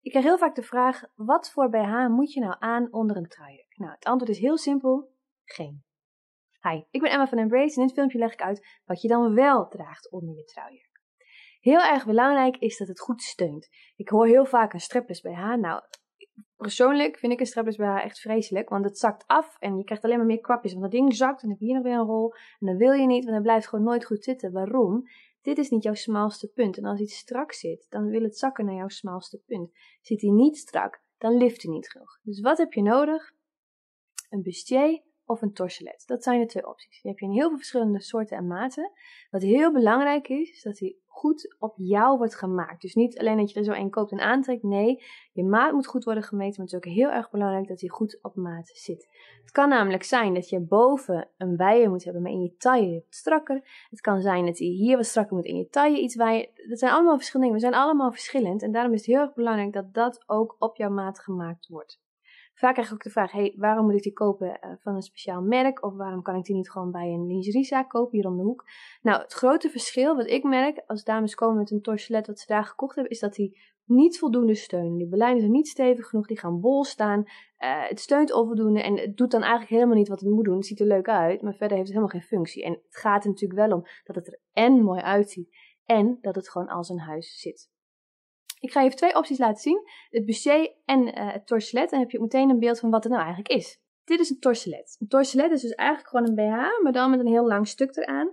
Ik krijg heel vaak de vraag, wat voor BH moet je nou aan onder een truijurk? Nou, het antwoord is heel simpel, geen. Hi, ik ben Emma van Embrace en in dit filmpje leg ik uit wat je dan wel draagt onder je truijurk. Heel erg belangrijk is dat het goed steunt. Ik hoor heel vaak een strapless BH. Nou, persoonlijk vind ik een strapless BH echt vreselijk, want het zakt af en je krijgt alleen maar meer kwapjes. Want dat ding zakt en dan heb je hier nog weer een rol en dat wil je niet, want het blijft gewoon nooit goed zitten. Waarom? Dit is niet jouw smalste punt. En als iets strak zit, dan wil het zakken naar jouw smalste punt. Zit hij niet strak, dan lift hij niet genoeg. Dus wat heb je nodig? Een bustier of een torselet. Dat zijn de twee opties. Die heb je in heel veel verschillende soorten en maten. Wat heel belangrijk is dat die goed op jou wordt gemaakt. Dus niet alleen dat je er zo een koopt en aantrekt. Nee, je maat moet goed worden gemeten. Maar het is ook heel erg belangrijk dat die goed op maat zit. Het kan namelijk zijn dat je boven een wijer moet hebben, maar in je taille wat strakker. Het kan zijn dat je hier wat strakker moet in je taille iets wijer. Dat zijn allemaal verschillende dingen. We zijn allemaal verschillend. En daarom is het heel erg belangrijk dat dat ook op jouw maat gemaakt wordt. Vaak krijg ik ook de vraag, waarom moet ik die kopen van een speciaal merk? Of waarom kan ik die niet gewoon bij een lingeriezaak kopen, hier om de hoek? Nou, het grote verschil wat ik merk als dames komen met een torselet wat ze daar gekocht hebben, is dat die niet voldoende steunen. Die belijnen zijn niet stevig genoeg, die gaan bol staan. Het steunt onvoldoende en het doet dan eigenlijk helemaal niet wat het moet doen. Het ziet er leuk uit, maar verder heeft het helemaal geen functie. En het gaat er natuurlijk wel om dat het er en mooi uitziet en dat het gewoon als een huis zit. Ik ga je even twee opties laten zien. Het bustier en het torselet. Dan heb je meteen een beeld van wat het nou eigenlijk is. Dit is een torselet. Een torselet is dus eigenlijk gewoon een BH, maar dan met een heel lang stuk eraan.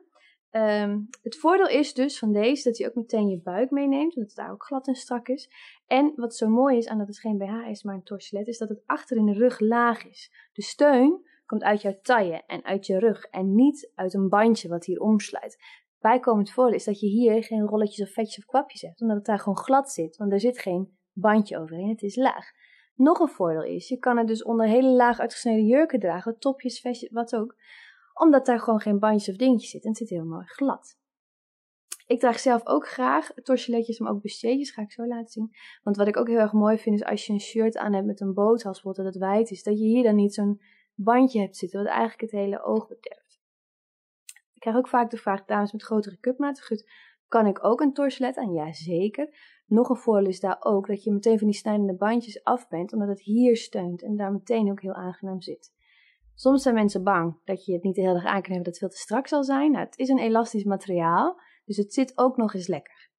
Het voordeel is dus van deze dat hij ook meteen je buik meeneemt, omdat het daar ook glad en strak is. En wat zo mooi is aan dat het geen BH is, maar een torselet, is dat het achter in de rug laag is. De steun komt uit jouw taille en uit je rug en niet uit een bandje wat hier omsluit. Bijkomend voordeel is dat je hier geen rolletjes of vetjes of kwapjes hebt, omdat het daar gewoon glad zit, want er zit geen bandje overheen, het is laag. Nog een voordeel is, je kan het dus onder hele laag uitgesneden jurken dragen, topjes, vestjes, wat ook, omdat daar gewoon geen bandjes of dingetjes zitten en het zit heel mooi glad. Ik draag zelf ook graag torseletjes, maar ook bustiertjes, ga ik zo laten zien. Want wat ik ook heel erg mooi vind is als je een shirt aan hebt met een boothals, dat het wijd is, dat je hier dan niet zo'n bandje hebt zitten, wat eigenlijk het hele oog bederft. Ik krijg ook vaak de vraag, dames met grotere cupmaten, goed, kan ik ook een torselet aan? Ja, zeker. Nog een voordeel is daar ook dat je meteen van die snijdende bandjes af bent, omdat het hier steunt en daar meteen ook heel aangenaam zit. Soms zijn mensen bang dat je het niet de hele dag aan kan hebben, dat het veel te strak zal zijn. Nou, het is een elastisch materiaal, dus het zit ook nog eens lekker.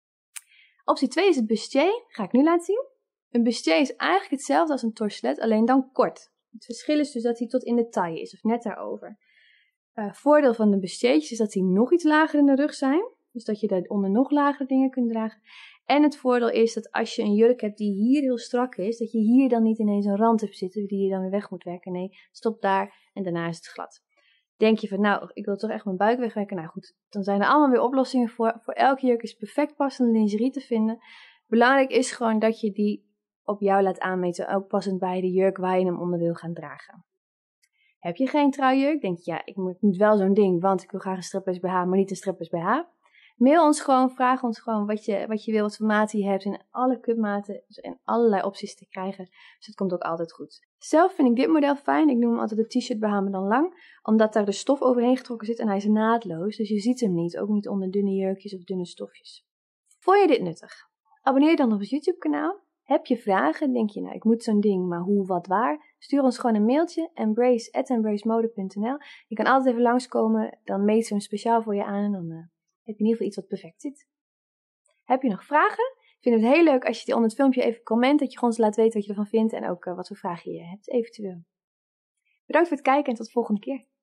Optie 2 is het bustier, ga ik nu laten zien. Een bustier is eigenlijk hetzelfde als een torselet, alleen dan kort. Het verschil is dus dat hij tot in de taille is, of net daarover. Voordeel van de bustiertjes is dat die nog iets lager in de rug zijn. Dus dat je daaronder nog lagere dingen kunt dragen. En het voordeel is dat als je een jurk hebt die hier heel strak is, dat je hier dan niet ineens een rand hebt zitten die je dan weer weg moet werken. Nee, stop daar en daarna is het glad. Denk je van, nou, ik wil toch echt mijn buik wegwerken? Nou goed, dan zijn er allemaal weer oplossingen voor. Voor elke jurk is perfect passende lingerie te vinden. Belangrijk is gewoon dat je die op jou laat aanmeten, ook passend bij de jurk waar je hem onder wil gaan dragen. Heb je geen truijurk? Denk je, ja, ik moet wel zo'n ding, want ik wil graag een strapless BH, maar niet een strapless BH. Mail ons gewoon, vraag ons gewoon wat je wil, wat voor maten je hebt, in alle cupmaten en allerlei opties te krijgen. Dus het komt ook altijd goed. Zelf vind ik dit model fijn. Ik noem hem altijd de t-shirt BH, maar dan lang, omdat daar de stof overheen getrokken zit en hij is naadloos, dus je ziet hem niet, ook niet onder dunne jurkjes of dunne stofjes. Vond je dit nuttig? Abonneer je dan op ons YouTube kanaal. Heb je vragen? Denk je, nou, ik moet zo'n ding, maar hoe, wat, waar? Stuur ons gewoon een mailtje, embrace@embracemode.nl. Je kan altijd even langskomen, dan meten we hem speciaal voor je aan en dan heb je in ieder geval iets wat perfect zit. Heb je nog vragen? Ik vind het heel leuk als je onder het filmpje even comment, dat je ons laat weten wat je ervan vindt en ook wat voor vragen je hebt, eventueel. Bedankt voor het kijken en tot de volgende keer.